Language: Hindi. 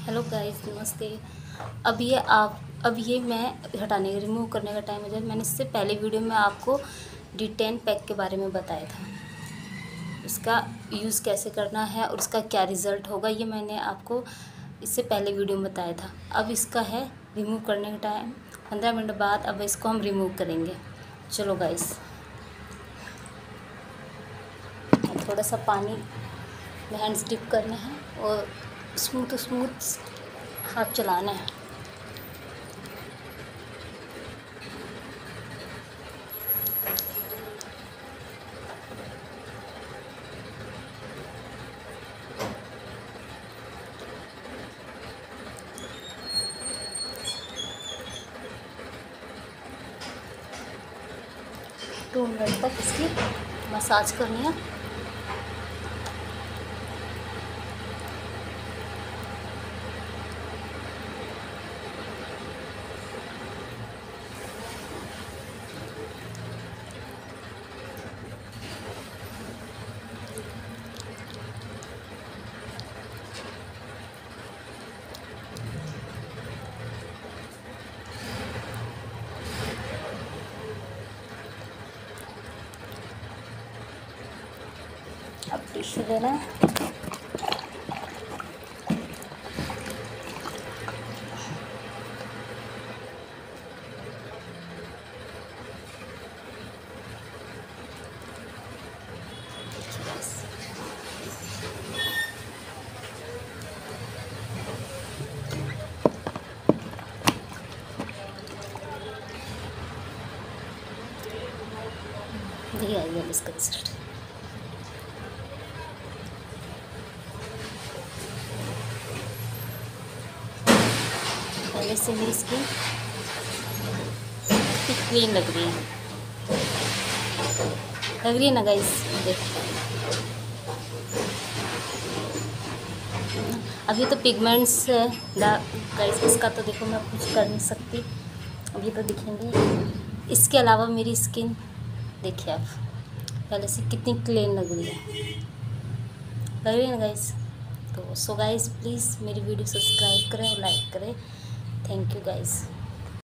हेलो गाइस, नमस्ते। अब ये मैं हटाने रिमूव करने का टाइम हो जाए। मैंने इससे पहले वीडियो में आपको D10 पैक के बारे में बताया था, इसका यूज़ कैसे करना है और इसका क्या रिज़ल्ट होगा, ये मैंने आपको इससे पहले वीडियो में बताया था। अब इसका है रिमूव करने का टाइम 15 मिनट बाद। अब इसको हम रिमूव करेंगे। चलो गाइस, थोड़ा सा पानी में हैंड्स डिप करने हैं और स्मूथ हाथ चलाना है। टू मिनट तक इसकी मसाज करनी है। अब टिश्यू लेना है। देखिए आइए इसका रिजल्ट। पहले से मेरी स्किन क्लीन लग रही है ना गाइस। देखो अभी तो पिगमेंट्स गाइस, इसका तो देखो मैं कुछ कर नहीं सकती, अभी तो दिखेंगे। इसके अलावा मेरी स्किन देखिए आप पहले से कितनी क्लीन लग रही है ना गाइस। तो सो गाइस, प्लीज़ मेरी वीडियो सब्सक्राइब करें और लाइक करें। Thank you guys.